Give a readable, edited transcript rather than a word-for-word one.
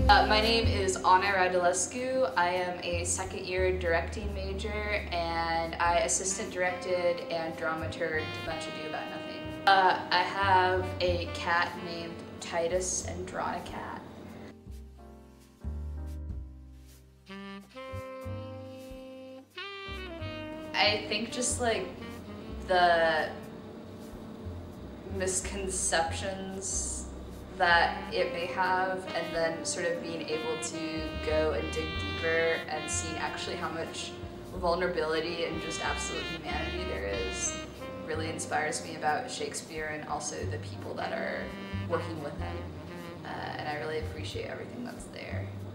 My name is Anna Radulescu. I am a second-year directing major, and I assistant directed and dramaturged Much Ado About Nothing. I have a cat named Titus Andronicat. I think just like the misconceptions that it may have, and then sort of being able to go and dig deeper and seeing actually how much vulnerability and just absolute humanity there is really inspires me about Shakespeare and also the people that are working with him. And I really appreciate everything that's there.